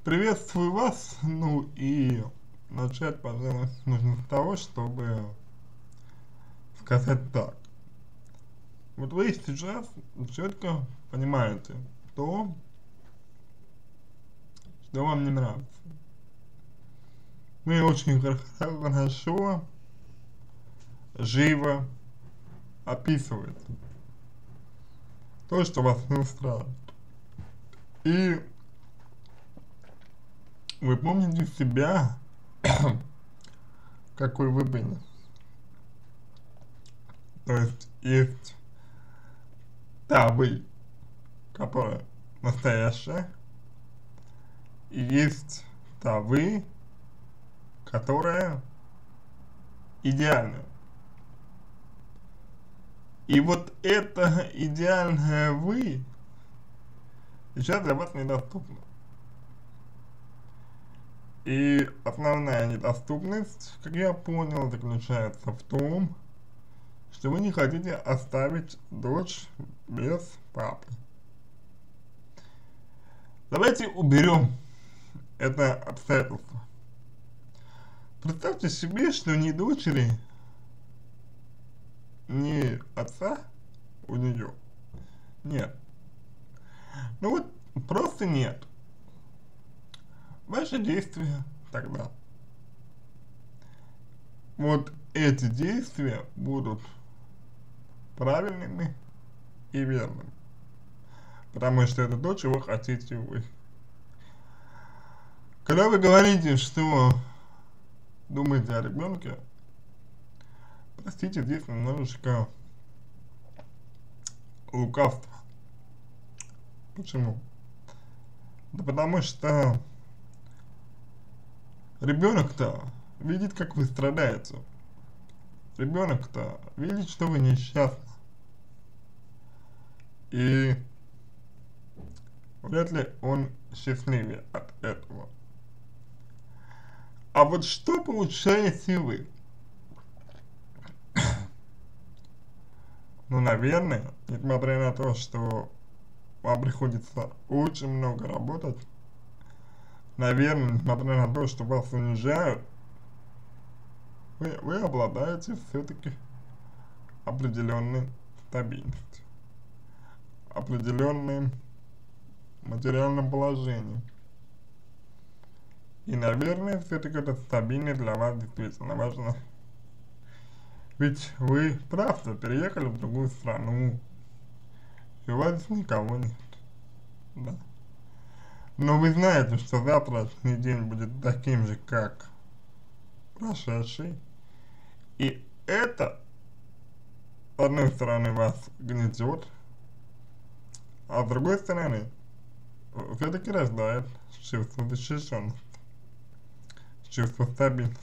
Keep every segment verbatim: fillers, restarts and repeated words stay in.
Приветствую вас. Ну и начать, пожалуй, нужно с того, чтобы сказать так. Вот вы сейчас четко понимаете то, что вам не нравится. Вы очень хорошо, живо описываете то, что вас не устраивает. И вы помните себя, какой вы были. То есть есть та вы, которая настоящая, и есть та вы, которая идеальная. И вот это идеальное вы сейчас для вас недоступно. И основная недоступность, как я понял, заключается в том, что вы не хотите оставить дочь без папы. Давайте уберем это обстоятельство. Представьте себе, что ни дочери, ни отца у нее нет. Ну вот, просто нет. Ваши действия тогда. Вот эти действия будут правильными и верными. Потому что это то, чего хотите вы. Когда вы говорите, что думаете о ребенке, простите, здесь немножечко лукавство. Почему? Да потому что ребенок-то видит, как вы страдаете. Ребенок-то видит, что вы несчастны. И вряд ли он счастливее от этого. А вот что получаете вы? Ну, наверное, несмотря на то, что вам приходится очень много работать, наверное, несмотря на то, что вас унижают, вы, вы обладаете все-таки определенной стабильностью, определенным материальным положением. И, наверное, все-таки эта стабильность для вас действительно важна. Ведь вы, правда, переехали в другую страну, и у вас никого нет, да. Но вы знаете, что завтрашний день будет таким же, как прошедший, и это, с одной стороны, вас гнетет, а с другой стороны, все-таки рождает чувство защищенности, чувство стабильности.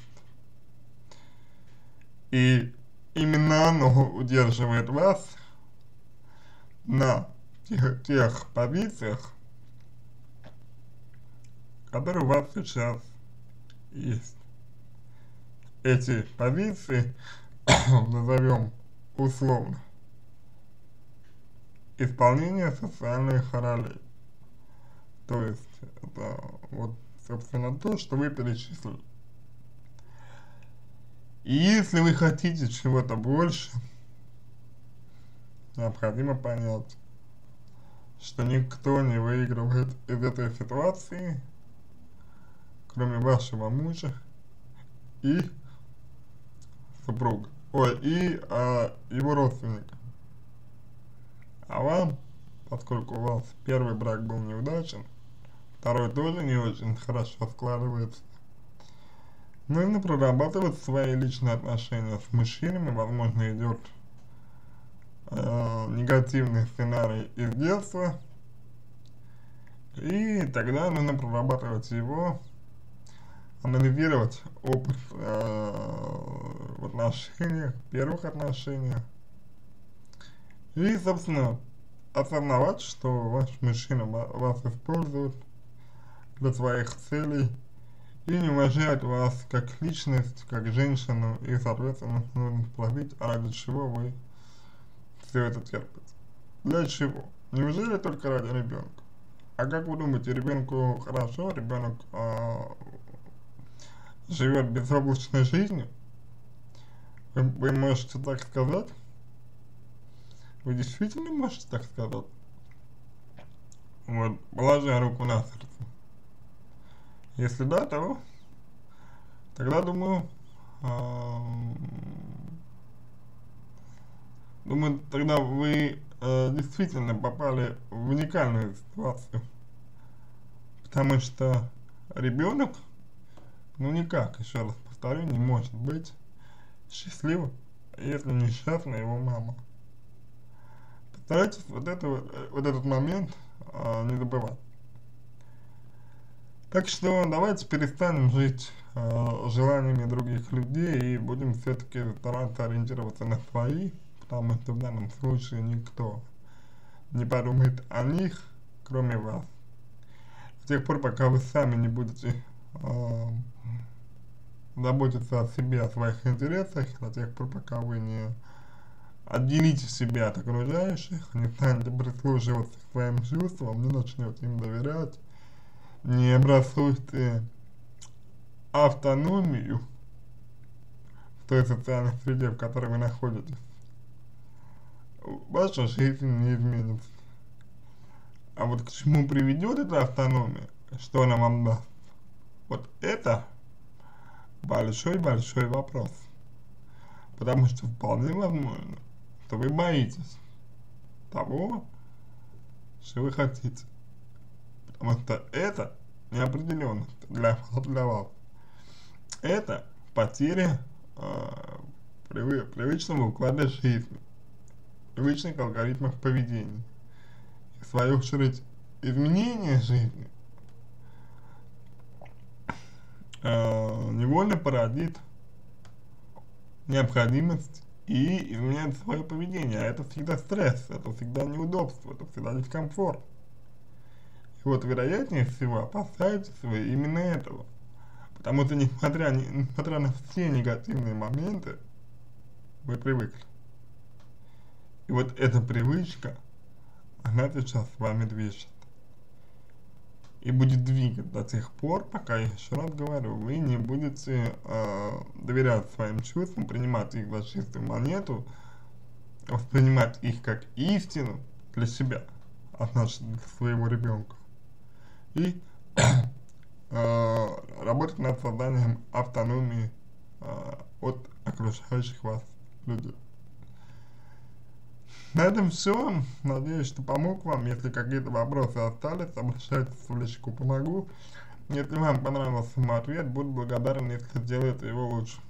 И именно оно удерживает вас на тех, тех позициях, которые у вас сейчас есть. Эти позиции назовем условно исполнение социальных ролей. То есть это вот собственно то, что вы перечислили. И если вы хотите чего-то больше, необходимо понять, что никто не выигрывает из этой ситуации, кроме вашего мужа и супруга, ой, и а, его родственника. А вам, поскольку у вас первый брак был неудачен, второй тоже не очень хорошо складывается, нужно прорабатывать свои личные отношения с мужчинами. Возможно, идет э, негативный сценарий из детства, и тогда нужно прорабатывать его, анализировать опыт э, в отношениях, первых отношениях, и, собственно, осознавать, что ваш мужчина вас использует для своих целей и не уважает вас как личность, как женщину, и, соответственно, нужно спросить, а ради чего вы все это терпите. Для чего? Неужели только ради ребенка? А как вы думаете, ребенку хорошо, ребенок э, живет безоблачной жизнью? Вы, вы можете так сказать? Вы действительно можете так сказать? Вот, положа руку на сердце. Если да, то тогда думаю, э, думаю, тогда вы э, действительно попали в уникальную ситуацию. Потому что ребенок, ну никак, еще раз повторю, не может быть счастливым, если несчастна его мама. Постарайтесь вот, это, вот этот момент а, не забывать. Так что давайте перестанем жить а, желаниями других людей и будем все-таки стараться ориентироваться на свои, потому что в данном случае никто не подумает о них, кроме вас. С тех пор, пока вы сами не будете э, заботиться о себе, о своих интересах, до тех пор, пока вы не отделите себя от окружающих, не станете прислушиваться к своим чувствам, не начнете им доверять, не образуете автономию в той социальной среде, в которой вы находитесь, ваша жизнь не изменится. А вот к чему приведет эта автономия, что она вам даст, вот это большой-большой вопрос. Потому что вполне возможно, что вы боитесь того, что вы хотите. Потому что это неопределенность для, для вас. Это потеря э, привы, привычного уклада жизни, привычных алгоритмов поведения. И в свою очередь, изменение жизни э, невольно породит необходимость и изменять свое поведение. А это всегда стресс, это всегда неудобство, это всегда дискомфорт. И вот вероятнее всего опасаетесь вы именно этого. Потому что несмотря, несмотря на все негативные моменты, вы привыкли. И вот эта привычка, она сейчас с вами движет. И будет двигать до тех пор, пока, я еще раз говорю, вы не будете э, доверять своим чувствам, принимать их за чистую монету, воспринимать их как истину для себя, а значит для своего ребенка. И э, работать над созданием автономии э, от окружающих вас людей. На этом все. Надеюсь, что помог вам. Если какие-то вопросы остались, обращайтесь в личку «Помогу». Если вам понравился мой ответ, буду благодарен, если сделаете его лучше.